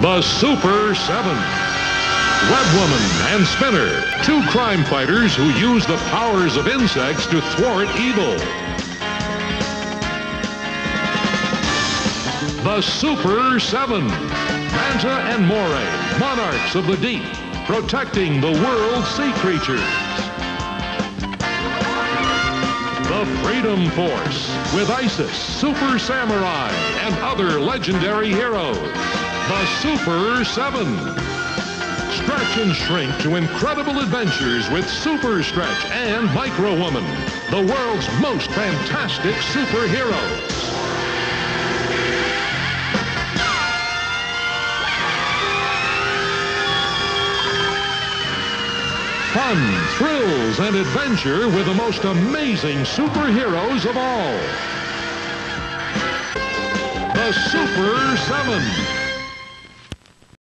The Super 7. Webwoman and Spinner, two crime fighters who use the powers of insects to thwart evil. The Super 7. Manta and Moray, monarchs of the deep, protecting the world's sea creatures. The Freedom Force, with Isis, Super Samurai, and other legendary heroes. The Super 7. Stretch and shrink to incredible adventures with Super Stretch and Micro Woman, the world's most fantastic superheroes. Fun, thrills, and adventure with the most amazing superheroes of all. The Super 7.